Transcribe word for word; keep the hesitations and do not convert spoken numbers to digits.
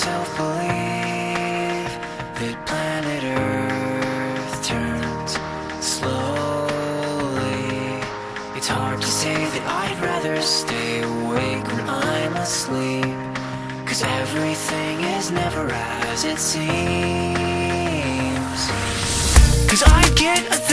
myself believe that planet Earth turns slowly. It's hard to say that I'd rather stay awake when I'm asleep, 'cause everything is never as it seems. 'Cause I get a